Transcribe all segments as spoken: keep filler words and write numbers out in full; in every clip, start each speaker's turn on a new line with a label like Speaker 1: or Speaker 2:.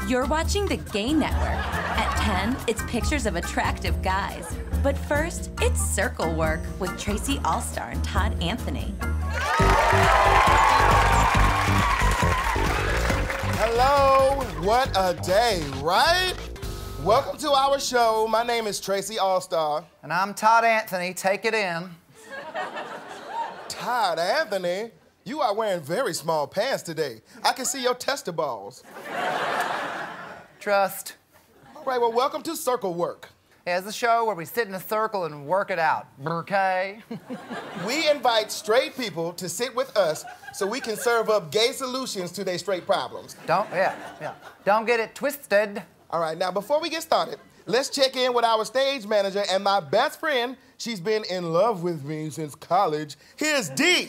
Speaker 1: You're watching the Gay Network. At ten, it's pictures of attractive guys. But first, it's Circle Work with Tracy Allstar and Todd Anthony.
Speaker 2: Hello, what a day, right? Welcome to our show. My name is Tracy Allstar.
Speaker 3: And I'm Todd Anthony. Take it in.
Speaker 2: Todd Anthony? You are wearing very small pants today. I can see your tester balls.
Speaker 3: Trust.
Speaker 2: All right, well, welcome to Circle Work.
Speaker 3: Yeah, it's a show where we sit in a circle and work it out. Okay?
Speaker 2: We invite straight people to sit with us so we can serve up gay solutions to their straight problems.
Speaker 3: Don't, yeah, yeah. Don't get it twisted.
Speaker 2: All right, now before we get started, let's check in with our stage manager and my best friend. She's been in love with me since college. Here's Dee.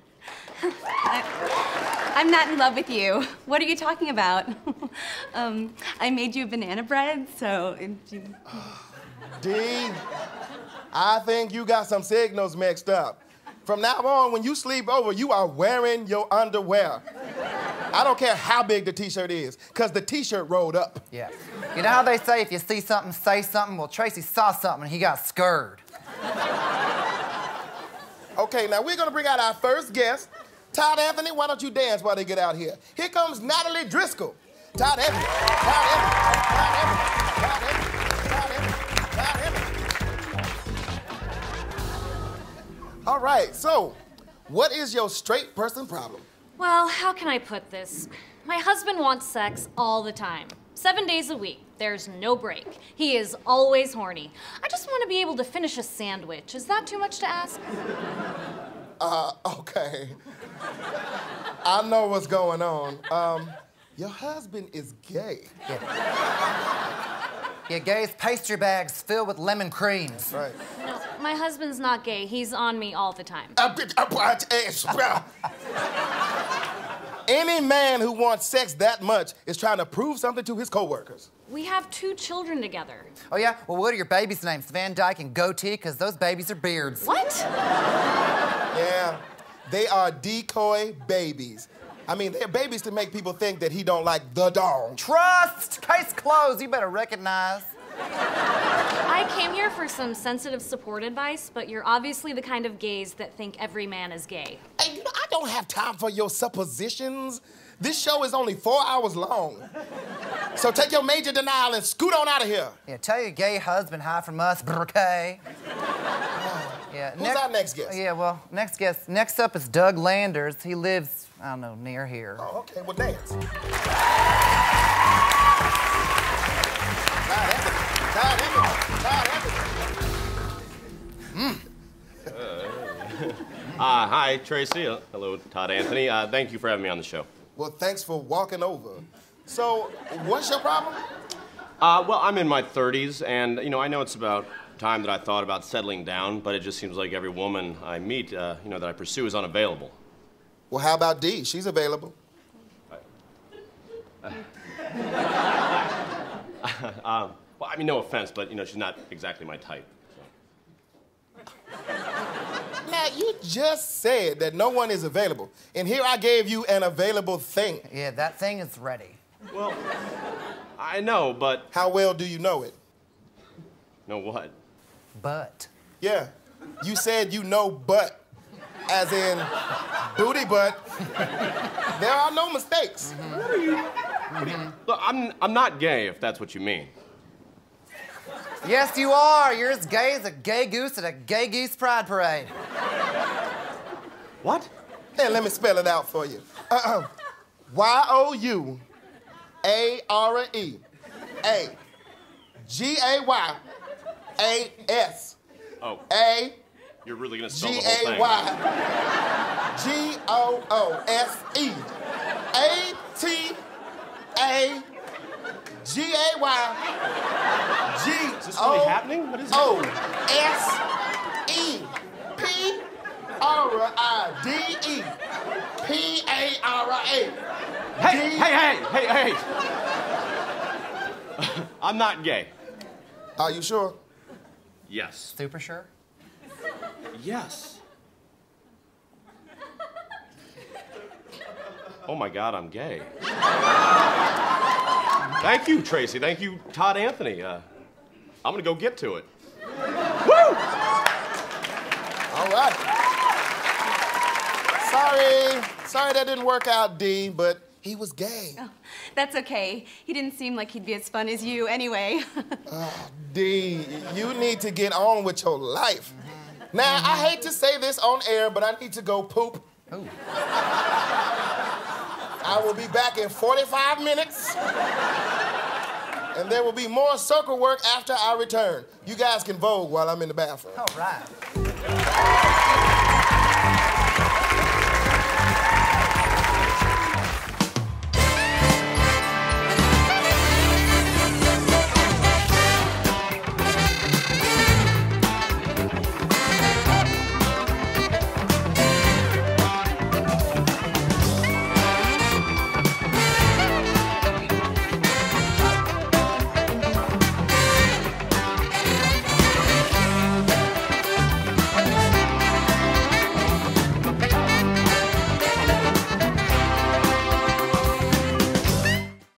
Speaker 4: I, I'm not in love with you. What are you talking about? um, I made you a banana bread, so...
Speaker 2: Dee, I think you got some signals mixed up. From now on, when you sleep over, you are wearing your underwear. I don't care how big the t-shirt is, because the t-shirt rolled up.
Speaker 3: Yeah. You know how they say if you see something, say something? Well, Tracy saw something and he got scared.
Speaker 2: Okay, now we're gonna bring out our first guest. Todd Anthony, why don't you dance while they get out here? Here comes Natalie Driscoll. Todd Anthony, Todd Anthony, Todd Anthony, Todd Anthony, Todd Anthony, Todd Anthony. All right, so what is your straight person problem?
Speaker 5: Well, how can I put this? My husband wants sex all the time. Seven days a week. There's no break. He is always horny. I just want to be able to finish a sandwich. Is that too much to ask?
Speaker 2: Uh, okay. I know what's going on. Um, your husband is gay.
Speaker 3: Yeah. Yeah, gay's pastry bags filled with lemon creams.
Speaker 2: Right.
Speaker 5: No, my husband's not gay. He's on me all the time.
Speaker 2: Any man who wants sex that much is trying to prove something to his coworkers.
Speaker 5: We have two children together.
Speaker 3: Oh, yeah? Well, what are your babies' names? Van Dyke and Goatee? Because those babies are beards.
Speaker 5: What?
Speaker 2: Yeah, they are decoy babies. I mean, they're babies to make people think that he don't like the dog.
Speaker 3: Trust! Case closed. You better recognize.
Speaker 5: I came here for some sensitive support advice, but you're obviously the kind of gays that think every man is gay.
Speaker 2: Hey, you know, I don't have time for your suppositions. This show is only four hours long. So take your major denial and scoot on out of here.
Speaker 3: Yeah, tell your gay husband hi from us, okay? Yeah.
Speaker 2: Who's our next guest?
Speaker 3: Yeah, well, next guest. Next up is Doug Landers. He lives, I don't know, near here.
Speaker 2: Oh, okay, well, dance. Todd Anthony, Todd Anthony, Todd Anthony.
Speaker 6: Mm. Uh, hi, Tracy. Uh, hello, Todd Anthony. Uh, thank you for having me on the show.
Speaker 2: Well, thanks for walking over. So, what's your problem?
Speaker 6: Uh, well, I'm in my thirties, and, you know, I know it's about time that I thought about settling down, but it just seems like every woman I meet, uh, you know, that I pursue is unavailable.
Speaker 2: Well, how about Dee? She's available.
Speaker 6: Uh, um, well, I mean, no offense, but, you know, she's not exactly my type. So.
Speaker 2: Now, you just said that no one is available, and here I gave you an available thing.
Speaker 3: Yeah, that thing is ready.
Speaker 6: Well, I know, but...
Speaker 2: How well do you know it?
Speaker 6: Know what?
Speaker 3: Butt.
Speaker 2: Yeah, you said you know butt, as in booty butt. There are no mistakes.
Speaker 6: Mm-hmm. What are you... What are you... Look, I'm, I'm not gay, if that's what you mean.
Speaker 3: Yes, you are. You're as gay as a gay goose at a gay geese pride parade.
Speaker 6: What?
Speaker 2: Then let me spell it out for you. Uh-uh. Y O U A R E A G A Y A S
Speaker 6: Oh.
Speaker 2: A
Speaker 6: You're really gonna spell
Speaker 2: G
Speaker 6: the whole thing.
Speaker 2: A Y G O O S E A T A G A Y G
Speaker 6: Is this really happening? What is it?
Speaker 2: O S E P R I D E P A R A.
Speaker 6: Hey, hey, hey, hey, hey! I'm not gay.
Speaker 2: Are you sure?
Speaker 6: Yes.
Speaker 3: Super sure?
Speaker 6: Yes. Oh my God, I'm gay. Thank you, Tracy. Thank you, Todd Anthony. Uh, I'm gonna go get to it. Woo!
Speaker 2: All right. Sorry. Sorry that didn't work out, D, but he was gay.
Speaker 4: Oh, that's okay. He didn't seem like he'd be as fun as you anyway.
Speaker 2: Oh, D, you need to get on with your life. Now, I hate to say this on air, but I need to go poop.
Speaker 3: Ooh.
Speaker 2: I will be back in forty-five minutes. And there will be more circle work after I return. You guys can vogue while I'm in the bathroom.
Speaker 3: All right.